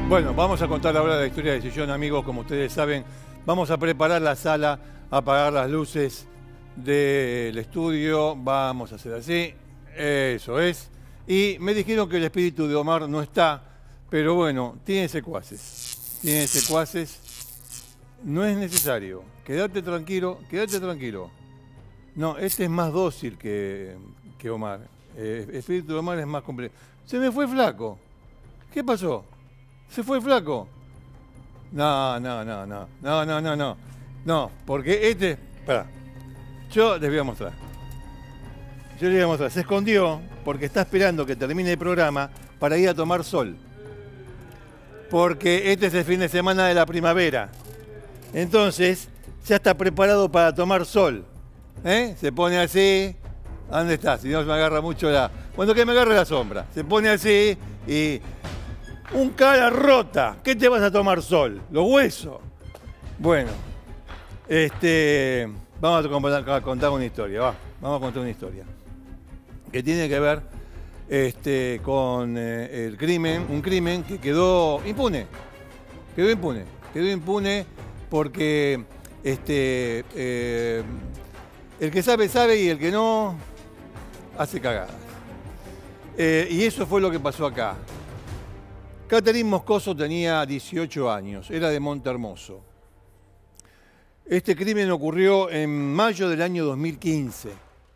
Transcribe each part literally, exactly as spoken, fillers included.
Bueno, vamos a contar ahora la historia de Sillón, amigos. Como ustedes saben, vamos a preparar la sala, apagar las luces del estudio. Vamos a hacer así. Eso es. Y me dijeron que el espíritu de Omar no está, pero bueno, tiene secuaces. Tiene secuaces. No es necesario. Quédate tranquilo, quédate tranquilo. No, este es más dócil que, que Omar. Eh, el espíritu de Omar es más complejo. Se me fue Flaco. ¿Qué pasó? ¿Se fue Flaco? No, no, no, no. No, no, no, no. No, porque este... Pará. Yo les voy a mostrar. Yo les voy a mostrar. Se escondió porque está esperando que termine el programa para ir a tomar sol. Porque este es el fin de semana de la primavera. Entonces, ya está preparado para tomar sol. ¿Eh? Se pone así. ¿Dónde está? Si no, me agarra mucho la... Bueno, que me agarre la sombra. Se pone así y... Un cara rota. ¿Qué te vas a tomar sol? Los huesos. Bueno, este, vamos a contar, a contar una historia. Va, vamos a contar una historia que tiene que ver este, con eh, el crimen, un crimen que quedó impune. Quedó impune. Quedó impune porque este, eh, el que sabe, sabe y el que no hace cagadas. Eh, y eso fue lo que pasó acá. Catherine Moscoso tenía dieciocho años, era de Montehermoso. Este crimen ocurrió en mayo del año dos mil quince.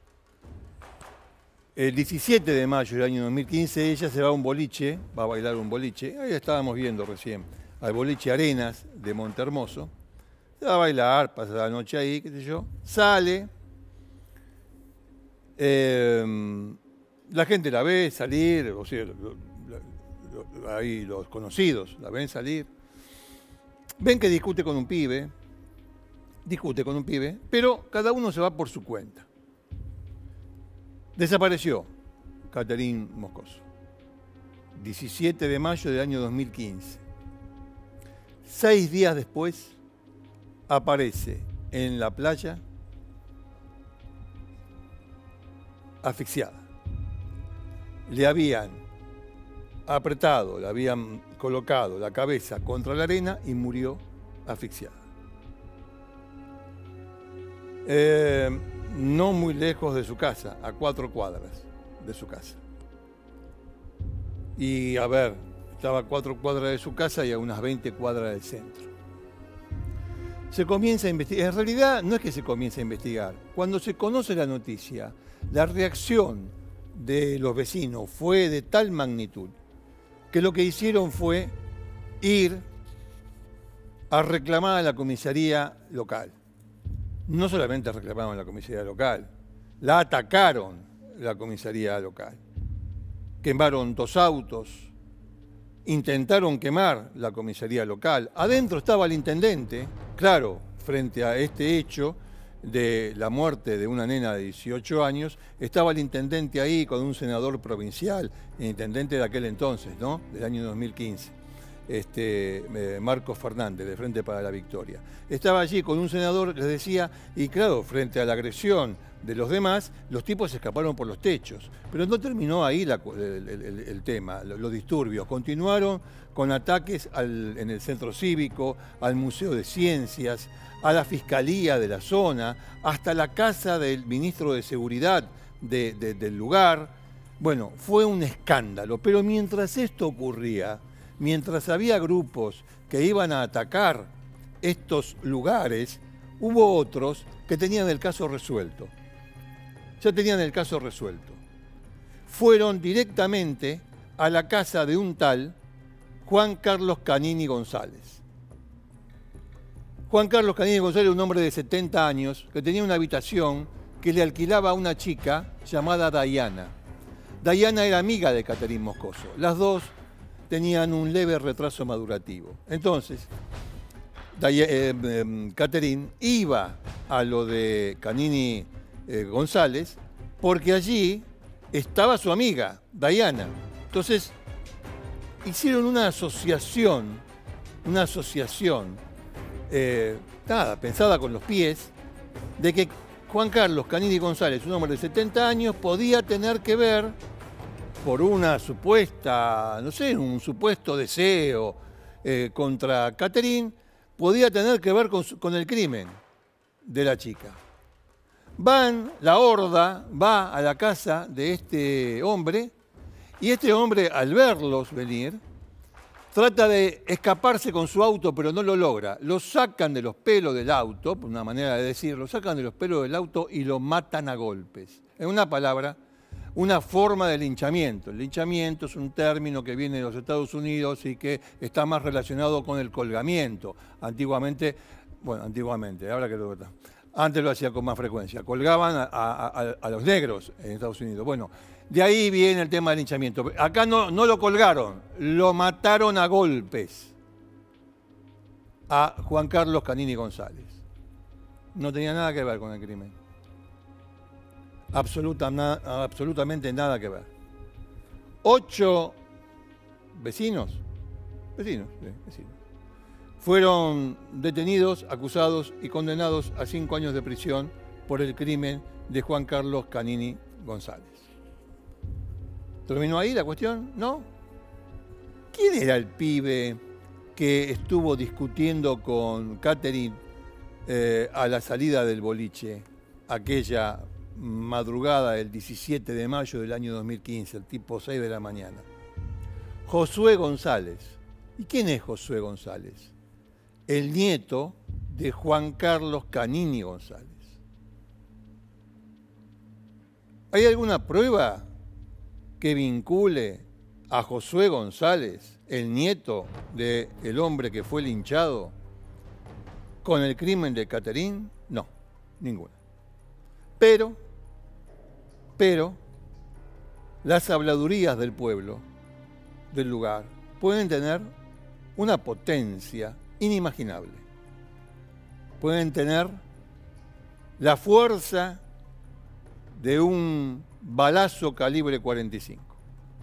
El diecisiete de mayo del año dos mil quince ella se va a un boliche, va a bailar un boliche, ahí estábamos viendo recién, al boliche Arenas de Montehermoso. Se va a bailar, pasa la noche ahí, qué sé yo, sale, eh, la gente la ve salir, o sea, ahí los conocidos la ven salir, ven que discute con un pibe, discute con un pibe, pero cada uno se va por su cuenta. Desapareció Catherine Moscoso, diecisiete de mayo del año dos mil quince. Seis días después aparece en la playa asfixiada. Le habían apretado, le habían colocado la cabeza contra la arena y murió asfixiada. Eh, no muy lejos de su casa, a cuatro cuadras de su casa. Y a ver, estaba a cuatro cuadras de su casa y a unas veinte cuadras del centro. Se comienza a investigar, en realidad no es que se comience a investigar, cuando se conoce la noticia, la reacción de los vecinos fue de tal magnitud que lo que hicieron fue ir a reclamar a la comisaría local. No solamente reclamaron a la comisaría local, la atacaron la comisaría local. Quemaron dos autos, intentaron quemar la comisaría local. Adentro estaba el intendente, claro, frente a este hecho de la muerte de una nena de dieciocho años, estaba el intendente ahí con un senador provincial, el intendente de aquel entonces, ¿no? Del año dos mil quince, este, eh, Marcos Fernández, de Frente para la Victoria. Estaba allí con un senador, les decía, y claro, frente a la agresión de los demás, los tipos se escaparon por los techos. Pero no terminó ahí la, el, el, el tema, los disturbios. Continuaron con ataques al, en el centro cívico, al Museo de Ciencias, a la Fiscalía de la zona, hasta la casa del ministro de Seguridad de, de, del lugar. Bueno, fue un escándalo, pero mientras esto ocurría, mientras había grupos que iban a atacar estos lugares, hubo otros que tenían el caso resuelto. Ya tenían el caso resuelto. Fueron directamente a la casa de un tal Juan Carlos Canini González. Juan Carlos Canini González, un hombre de setenta años, que tenía una habitación que le alquilaba a una chica llamada Dayana. Dayana era amiga de Catherine Moscoso. Las dos tenían un leve retraso madurativo. Entonces, Day- eh, eh, Catherine iba a lo de Canini eh, González porque allí estaba su amiga, Dayana. Entonces, hicieron una asociación, una asociación, eh, nada, pensada con los pies, de que Juan Carlos Canini González, un hombre de setenta años, podía tener que ver, por una supuesta, no sé, un supuesto deseo eh, contra Catherine podía tener que ver con, su, con el crimen de la chica. Van, la horda va a la casa de este hombre y este hombre, al verlos venir, trata de escaparse con su auto, pero no lo logra. Lo sacan de los pelos del auto, por una manera de decir, lo sacan de los pelos del auto y lo matan a golpes. En una palabra, una forma de linchamiento. El linchamiento es un término que viene de los Estados Unidos y que está más relacionado con el colgamiento. Antiguamente, bueno, antiguamente, ahora que lo... Antes lo hacía con más frecuencia. Colgaban a, a, a, a los negros en Estados Unidos. Bueno, de ahí viene el tema del linchamiento. Acá no, no lo colgaron, lo mataron a golpes a Juan Carlos Canini González. No tenía nada que ver con el crimen. Absoluta, na, absolutamente nada que ver. Ocho vecinos, vecinos, sí, vecinos, fueron detenidos, acusados y condenados a cinco años de prisión por el crimen de Juan Carlos Canini González. ¿Terminó ahí la cuestión? ¿No? ¿Quién era el pibe que estuvo discutiendo con Catherine eh, a la salida del boliche, aquella madrugada del diecisiete de mayo del año dos mil quince, el tipo seis de la mañana? Josué González. ¿Y quién es Josué González? El nieto de Juan Carlos Canini González. ¿Hay alguna prueba que vincule a Josué González, el nieto del hombre que fue linchado, con el crimen de Catherine? No, ninguna. Pero, pero, las habladurías del pueblo, del lugar, pueden tener una potencia inimaginable. Pueden tener la fuerza de un balazo calibre cuarenta y cinco.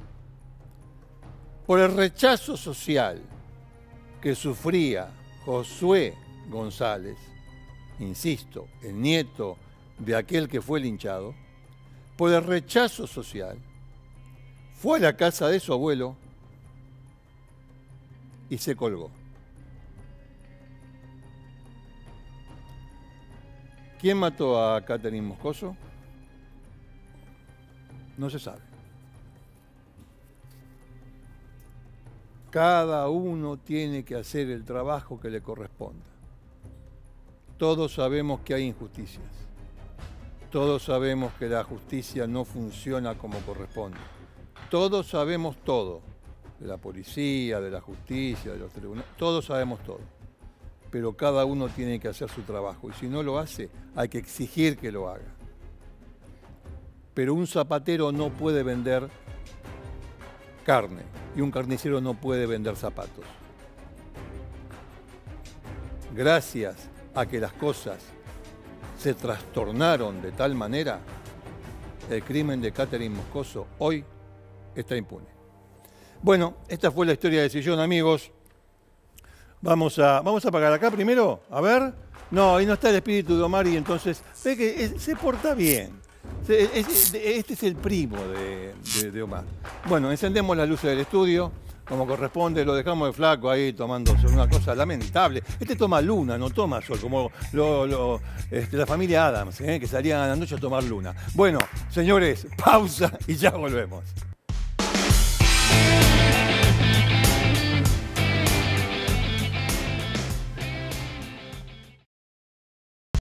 Por el rechazo social que sufría Josué González, insisto, el nieto de aquel que fue linchado, por el rechazo social, fue a la casa de su abuelo y se colgó. ¿Quién mató a Catherine Moscoso? No se sabe. Cada uno tiene que hacer el trabajo que le corresponda. Todos sabemos que hay injusticias. Todos sabemos que la justicia no funciona como corresponde. Todos sabemos todo. De la policía, de la justicia, de los tribunales. Todos sabemos todo. Pero cada uno tiene que hacer su trabajo. Y si no lo hace, hay que exigir que lo haga. Pero un zapatero no puede vender carne y un carnicero no puede vender zapatos. Gracias a que las cosas se trastornaron de tal manera, el crimen de Catherine Moscoso hoy está impune. Bueno, esta fue la historia de Sillón, amigos. Vamos a, vamos a pagar acá primero, a ver. No, ahí no está el espíritu de Omar y entonces ve que es, se porta bien. Este es el primo de, de, de Omar. Bueno, encendemos las luces del estudio, como corresponde, lo dejamos de flaco ahí tomando una cosa lamentable. Este toma luna, no toma sol, como lo, lo, este, la familia Adams, ¿eh? Que salían a la noche a tomar luna. Bueno, señores, pausa y ya volvemos.